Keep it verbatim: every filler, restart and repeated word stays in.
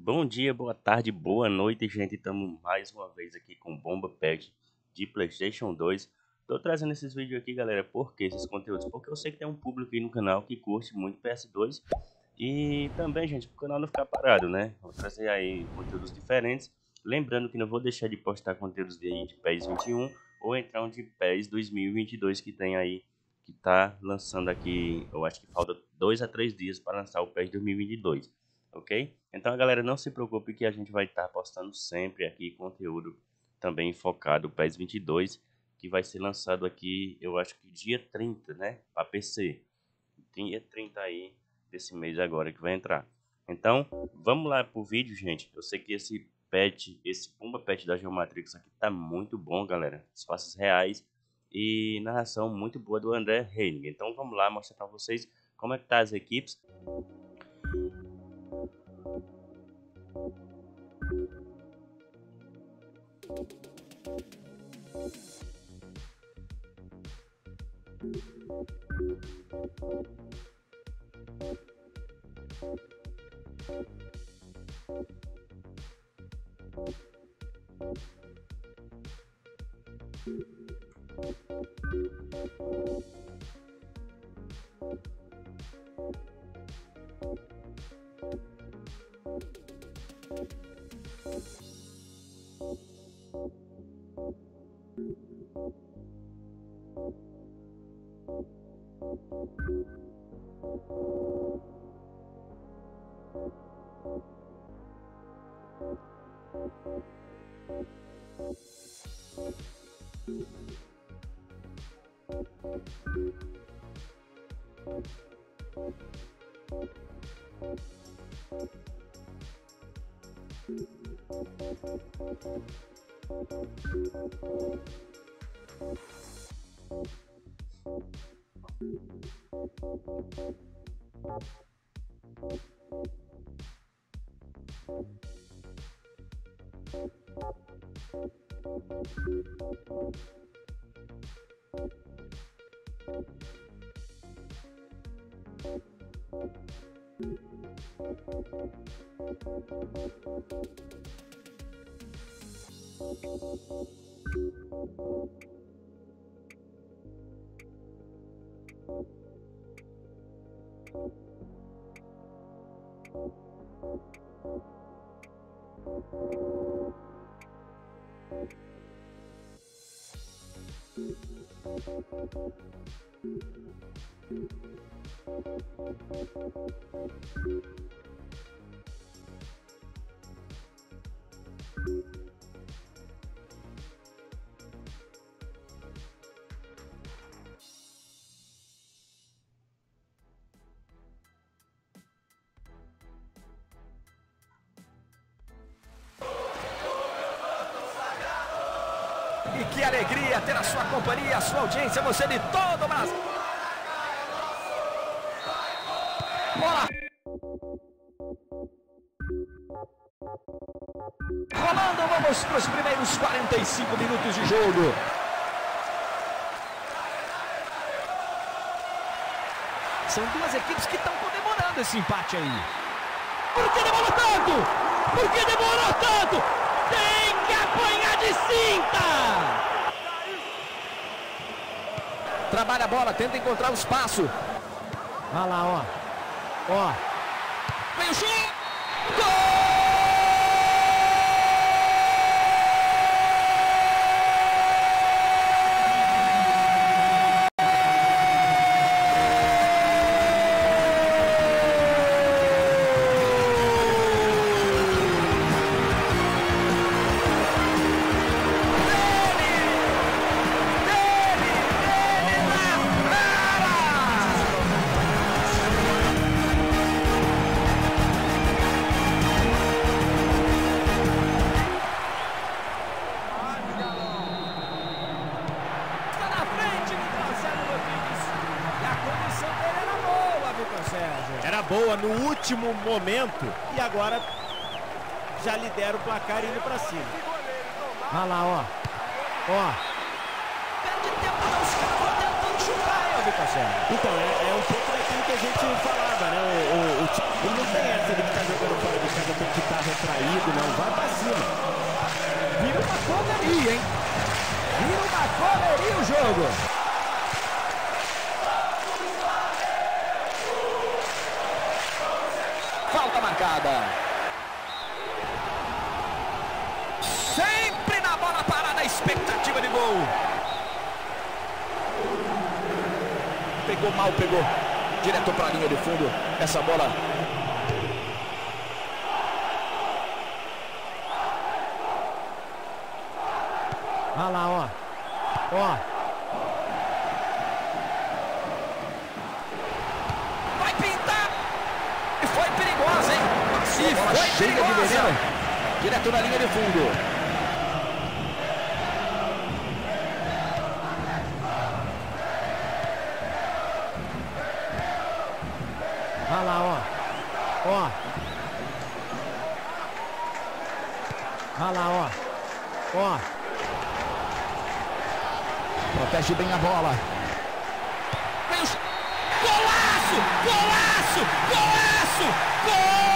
Bom dia, boa tarde, boa noite, gente. Estamos mais uma vez aqui com Bomba Pet de PlayStation dois. Tô trazendo esses vídeos aqui, galera, por que esses conteúdos? Porque eu sei que tem um público aí no canal que curte muito P S dois. E também, gente, para o canal não ficar parado, né? Vou trazer aí conteúdos diferentes. Lembrando que não vou deixar de postar conteúdos de, aí de PES vinte e um ou então de PES dois mil e vinte e dois que tem aí, que tá lançando aqui. Eu acho que falta dois a três dias para lançar o PES dois mil e vinte e dois. Ok? Então, galera, não se preocupe que a gente vai estar postando sempre aqui conteúdo também focado no PES vinte e dois, que vai ser lançado aqui, eu acho que dia trinta, né? Para P C. Dia trinta aí desse mês agora que vai entrar. Então, vamos lá pro vídeo, gente. Eu sei que esse pet, esse Pumba Pet da Geomatrix aqui tá muito bom, galera. Espaços reais e narração muito boa do André Henning. Então, vamos lá mostrar para vocês como é que tá as equipes. E que alegria ter a sua companhia, a sua audiência, você de todo o Brasil. Bola! Rolando, vamos para os primeiros quarenta e cinco minutos de jogo. São duas equipes que estão comemorando esse empate aí. Por que demorou tanto? Por que demorou tanto? Tem que apanhar de cinta! Trabalha a bola, tenta encontrar o espaço. Olha lá, ó. Ó. Vem o chute! Gol! Era boa no último momento e agora já lidera o placar indo pra cima. Olha lá, ó. Ó. Perde tempo, não, os caras vão tentando chutar, hein, Vitor Sérgio. Então, é, é um pouco daquilo que a gente falava, né? O, o, o time não tem essa de que tá jogando fora de casa, tem que estar retraído, não. Vai pra cima. Vira uma correria, hein? Vira uma correria o jogo. Falta marcada. Sempre na bola parada, expectativa de gol. Pegou mal, pegou. Direto para a linha de fundo. Essa bola. Olha lá, ó. Ó. Vai pintar. E foi perigosa, hein? E foi perigosa. Direto na linha de fundo. Olha lá, ó. Ó. Olha lá, ó. Ó. Protege bem a bola. Golaço! Golaço! Golaço! Gol!